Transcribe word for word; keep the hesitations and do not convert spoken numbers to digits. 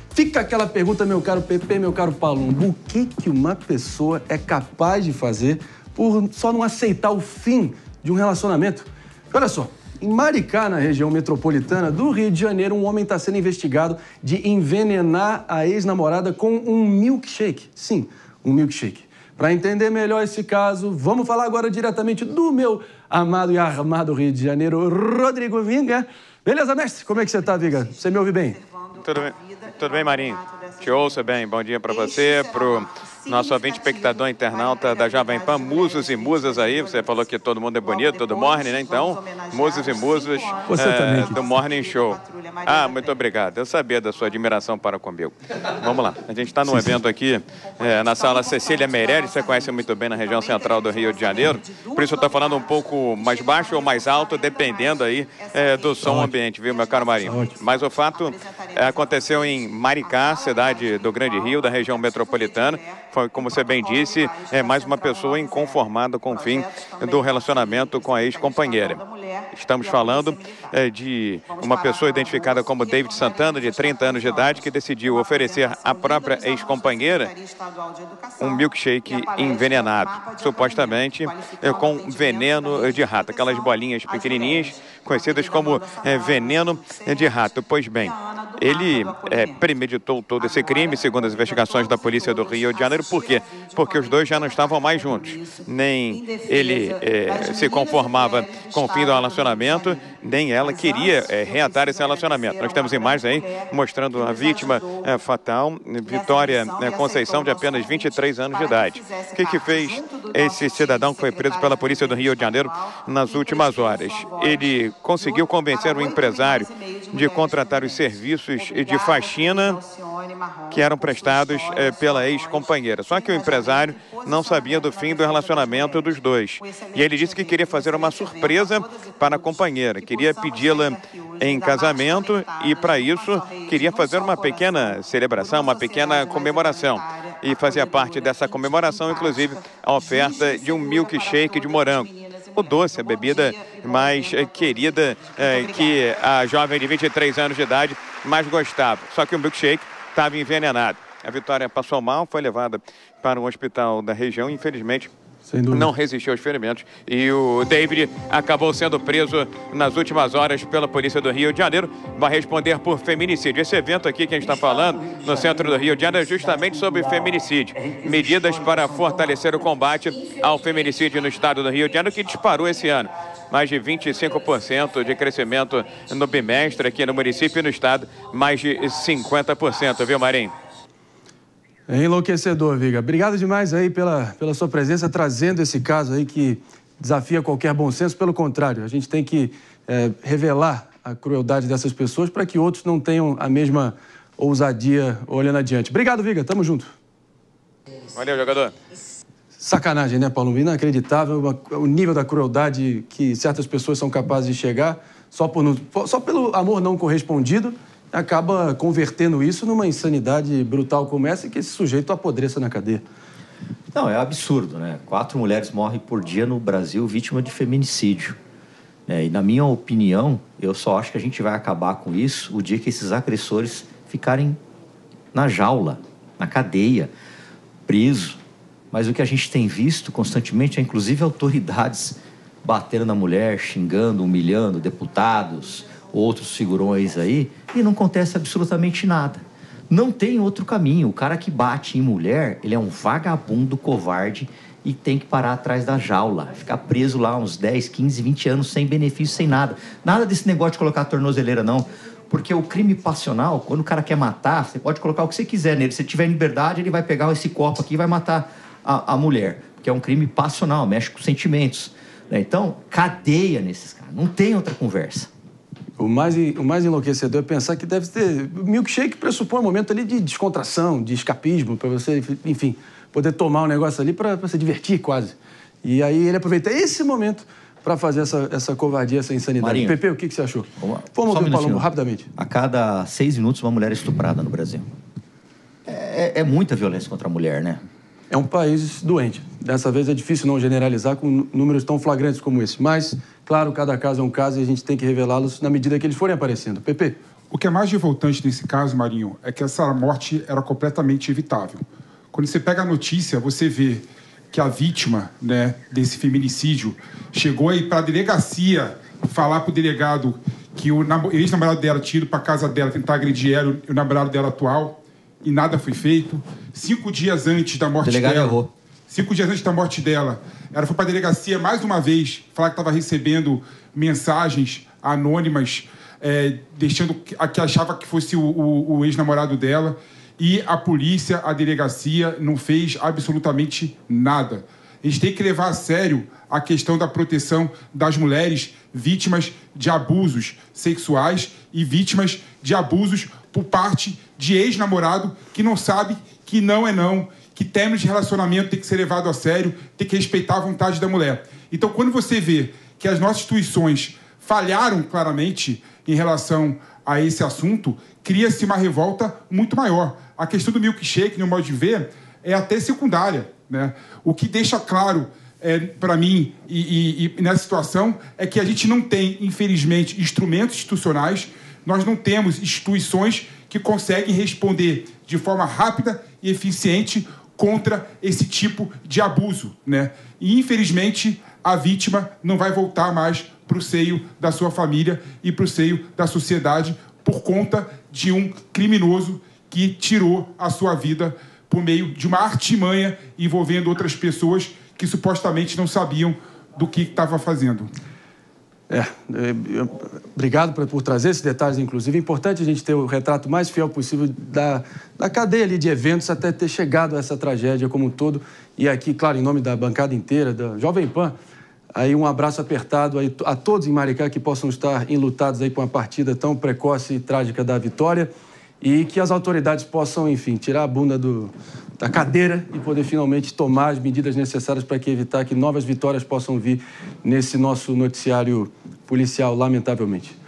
Fica aquela pergunta, meu caro Pepe, meu caro Palumbo, o que que uma pessoa é capaz de fazer por só não aceitar o fim de um relacionamento? Olha só, em Maricá, na região metropolitana do Rio de Janeiro, um homem está sendo investigado de envenenar a ex-namorada com um milkshake. Sim, um milkshake. Para entender melhor esse caso, vamos falar agora diretamente do meu amado e armado Rio de Janeiro, Rodrigo Vinga. Beleza, mestre? Como é que você está, Vinga? Você me ouve bem? Tudo bem, tudo bem, Marinho? Te ouço bem. Bom dia para você, para o nosso ouvinte, espectador, internauta da Jovem Pan, musos e musas aí. Você falou que todo mundo é bonito, todo morning, né? Então, musos e musas é, do Morning Show. Ah, muito obrigado. Eu sabia da sua admiração para comigo. Vamos lá. A gente está num evento aqui é, na sala Cecília Meirelles. Você conhece muito bem na região central do Rio de Janeiro. Por isso eu estou falando um pouco mais baixo ou mais alto, dependendo aí é, do som ambiente, viu, meu caro Marinho? Mas o fato é, aconteceu em Maricá, cidade do Grande Rio, da região metropolitana. Foi, como você bem disse, é mais uma pessoa inconformada com o fim do relacionamento com a ex-companheira. Estamos falando é, de uma pessoa identificada como David Santana, de trinta anos de idade, que decidiu oferecer à própria ex-companheira um milkshake envenenado, supostamente é, com veneno de rato, aquelas bolinhas pequenininhas, conhecidas como é, veneno de rato. Pois bem, ele é, premeditou todo esse crime, segundo as investigações da polícia do Rio de Janeiro. Por quê? Porque os dois já não estavam mais juntos. Nem ele é, se conformava com o fim do relacionamento, nem ela queria é, reatar esse relacionamento. Nós temos imagens aí mostrando a vítima é, fatal, Vitória é, Conceição, de apenas vinte e três anos de idade. O que que fez esse cidadão que foi preso pela polícia do Rio de Janeiro nas últimas horas? Ele conseguiu convencer o empresário de contratar os serviços de faxina que eram prestados é, pela ex-companheira. Só que o empresário não sabia do fim do relacionamento dos dois. E ele disse que queria fazer uma surpresa para a companheira, queria pedi-la em casamento e, para isso, queria fazer uma pequena celebração, uma pequena comemoração. E fazia parte dessa comemoração, inclusive, a oferta de um milkshake de morango. O doce, a bebida mais é, querida é, que a jovem de vinte e três anos de idade mais gostava. Só que o milkshake estava envenenado. A Vitória passou mal, foi levada para um hospital da região e, infelizmente, não resistiu aos ferimentos. E o David acabou sendo preso nas últimas horas pela polícia do Rio de Janeiro. Vai responder por feminicídio. Esse evento aqui que a gente está falando, no centro do Rio de Janeiro, é justamente sobre feminicídio. Medidas para fortalecer o combate ao feminicídio no estado do Rio de Janeiro, que disparou esse ano. Mais de vinte e cinco por cento de crescimento no bimestre aqui no município e no estado, mais de cinquenta por cento, viu, Marinho? É enlouquecedor, Viga. Obrigado demais aí pela, pela sua presença, trazendo esse caso aí que desafia qualquer bom senso. Pelo contrário, a gente tem que é, revelar a crueldade dessas pessoas para que outros não tenham a mesma ousadia olhando adiante. Obrigado, Viga. Tamo junto. Valeu, jogador. Sacanagem, né, Paulo? Inacreditável o nível da crueldade que certas pessoas são capazes de chegar só, por, só pelo amor não correspondido. Acaba convertendo isso numa insanidade brutal como essa e que esse sujeito apodreça na cadeia. Não, é absurdo, né? Quatro mulheres morrem por dia no Brasil vítima de feminicídio. É, e, na minha opinião, eu só acho que a gente vai acabar com isso o dia que esses agressores ficarem na jaula, na cadeia, preso. Mas o que a gente tem visto constantemente é, inclusive, autoridades batendo na mulher, xingando, humilhando deputados, outros figurões aí, e não acontece absolutamente nada. Não tem outro caminho. O cara que bate em mulher, ele é um vagabundo covarde e tem que parar atrás da jaula, ficar preso lá uns dez, quinze, vinte anos sem benefício, sem nada. Nada desse negócio de colocar a tornozeleira, não. Porque o crime passional, quando o cara quer matar, você pode colocar o que você quiser nele. Se tiver em liberdade, ele vai pegar esse copo aqui e vai matar a, a mulher. Porque é um crime passional, mexe com sentimentos. Né? Então, cadeia nesses caras. Não tem outra conversa. O mais, o mais enlouquecedor é pensar que deve ter... Milkshake pressupõe um momento ali de descontração, de escapismo, para você, enfim, poder tomar um negócio ali para se divertir quase. E aí ele aproveita esse momento para fazer essa, essa covardia, essa insanidade. Marinho, Pepe, o que, que você achou? Vamos, Vamos ouvir o Palumbo rapidamente. A cada seis minutos uma mulher é estuprada no Brasil. É, é muita violência contra a mulher, né? É um país doente. Dessa vez é difícil não generalizar com números tão flagrantes como esse. Mas, claro, cada caso é um caso e a gente tem que revelá-los na medida que eles forem aparecendo. Pepe? O que é mais revoltante nesse caso, Marinho, é que essa morte era completamente evitável. Quando você pega a notícia, você vê que a vítima, né, desse feminicídio chegou aí para a delegacia falar para o delegado que o ex-namorado dela tinha ido para a casa dela tentar agredir ela e o namorado dela atual, e nada foi feito. Cinco dias antes da morte delegado dela... errou. Cinco dias antes da morte dela, ela foi para a delegacia mais uma vez falar que estava recebendo mensagens anônimas, é, deixando que, a que achava que fosse o, o, o ex-namorado dela, e a polícia, a delegacia, não fez absolutamente nada. A gente tem que levar a sério a questão da proteção das mulheres vítimas de abusos sexuais e vítimas de abusos por parte de ex-namorado que não sabe que não é não, que término de relacionamento tem que ser levado a sério, tem que respeitar a vontade da mulher. Então, quando você vê que as nossas instituições falharam claramente em relação a esse assunto, cria-se uma revolta muito maior. A questão do milkshake, no modo de ver, é até secundária, né? O que deixa claro é, para mim, e, e, e nessa situação, é que a gente não tem, infelizmente, instrumentos institucionais, nós não temos instituições que conseguem responder de forma rápida e eficiente contra esse tipo de abuso, né? E, infelizmente, a vítima não vai voltar mais para o seio da sua família e para o seio da sociedade por conta de um criminoso que tirou a sua vida por meio de uma artimanha envolvendo outras pessoas que supostamente não sabiam do que estava fazendo. É, é, obrigado por, por trazer esses detalhes, inclusive. É importante a gente ter o retrato mais fiel possível da, da cadeia ali de eventos até ter chegado a essa tragédia como um todo. E aqui, claro, em nome da bancada inteira, da Jovem Pan, aí um abraço apertado aí a todos em Maricá que possam estar enlutados aí por uma partida tão precoce e trágica da Vitória, e que as autoridades possam, enfim, tirar a bunda do, da cadeira e poder finalmente tomar as medidas necessárias para que evitar que novas vitórias possam vir nesse nosso noticiário policial, lamentavelmente.